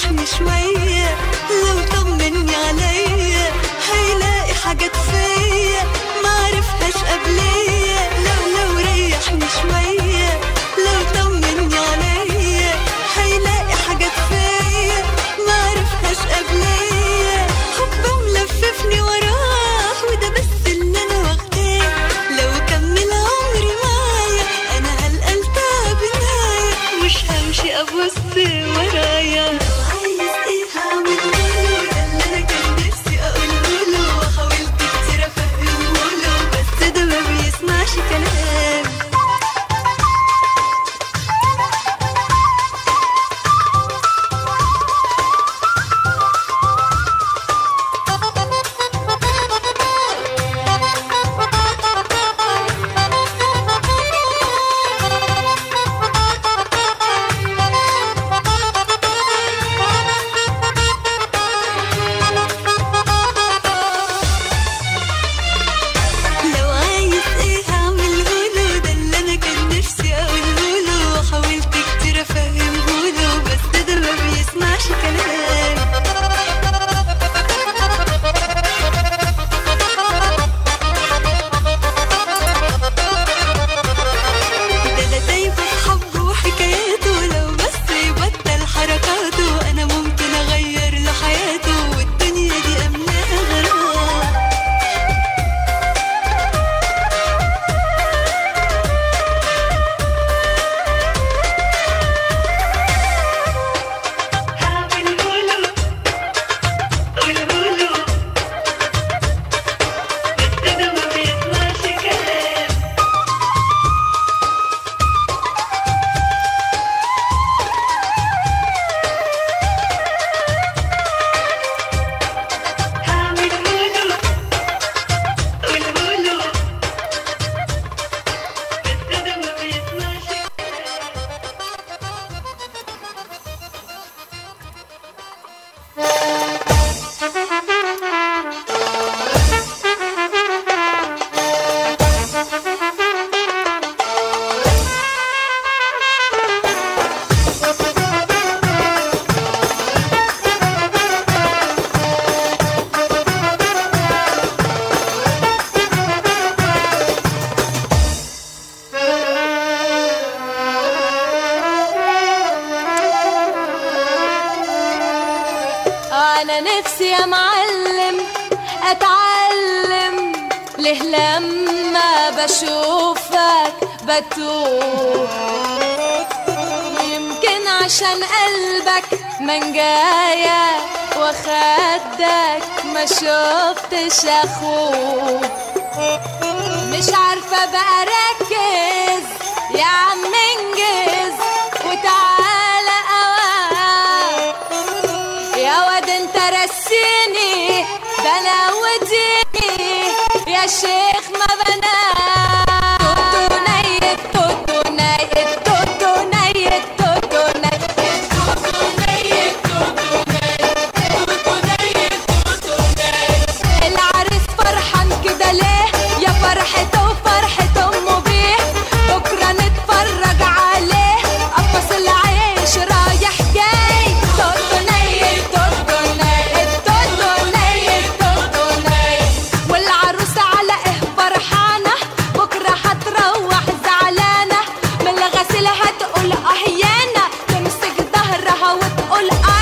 ريحني شوية، لو طمني عليا هيلاقي حاجات فيا معرفهاش قبليا. لو ريحني شوية، لو طمني عليا هيلاقي حاجات فيا معرفهاش قبليا. حبه ملففني وراه وده بس اللي انا واخداه، لو كمل عمري معايا انا هلقى بنهاية، مش همشي ابص ورايا. لو عايز ايه هعمله له، ده اللي انا كان نفسي اقوله له، وحاولت كتير افهمه له بس ده ما بيسمعش كلام. أنا نفسي يا معلم أتعلم ليه لما بشوفك بتوه، يمكن عشان قلبك من جاية وخدك ما شفتش أخوه. مش عارفة بقى ركز يا عم انجز وتعالى أوام يا واد انت رسيني ده انا وديني يا شيخ ما بنام. توتو نيت توتو نيت توتو نيت توتو نيت توتو نيت توتو نيت توتو نيت توتو نيت. العريس فرحان كده ليه يا فرحته وفرحة امه بيه، بكره نتفرج عليه قفص العيش رايح جاي. توتو نيت توتو نيت توتو نيت توتو نيت. والعروسة على ايه فرحانة بكره هتروح زعلانة، من الغسيل هتقول اهيانة تمسك ظهرها وتقول